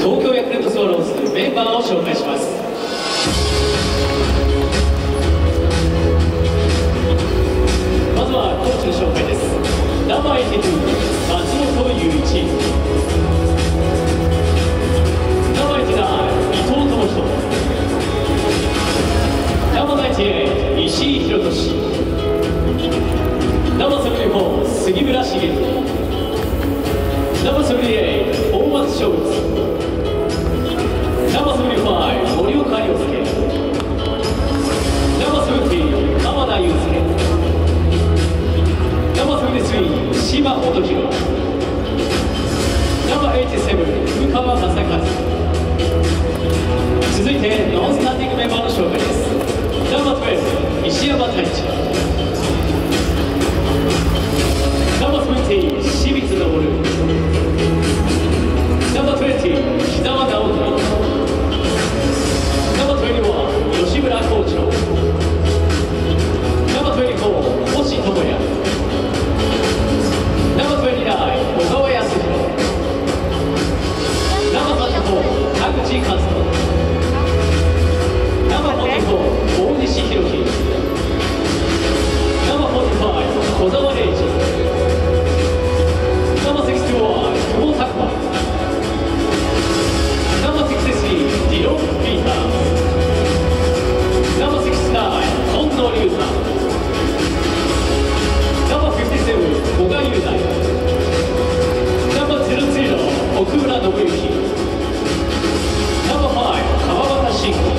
東京ヤクルトスワローズメンバーを紹介します。まずはコーチの紹介です。名前的に松本雄一、名前的な伊藤智人、名前的石井宏俊、名前的4杉村茂樹、名前的8大松翔吾、ナンバー75森岡亮介、ナンバー70鎌田祐介、ナンバー73島本博、ナンバー87深川正和。続いてノンスタンディングメンバーの紹介です。ナンバー12石山太一、ナンバー20清水昇、ナンバー20木澤直人、ナンバー21吉村コーチの、ナンバー24星智也、ナンバー29小川康弘、ナンバー34田口和人、ナンバー44大西弘樹、ナンバー45小沢玲二、ナンバー61久保拓磨、ナンバー63ディロン・ピーター、ナンバー69近藤龍太、ナンバー57古賀雄大、ナンバー00奥村信之、ナンバー5川端慎吾、